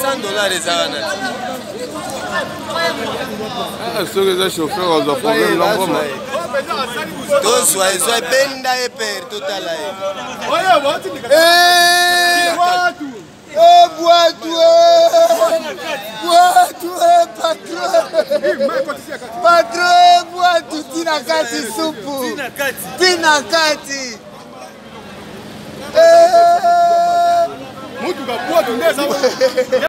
$100 ezana. Ce que les chauffeurs ont problème là vraiment. Those who are benda e per totala e. Patron, boatu tina kati supu. Tina kati. Mutu ka boatu ndeza.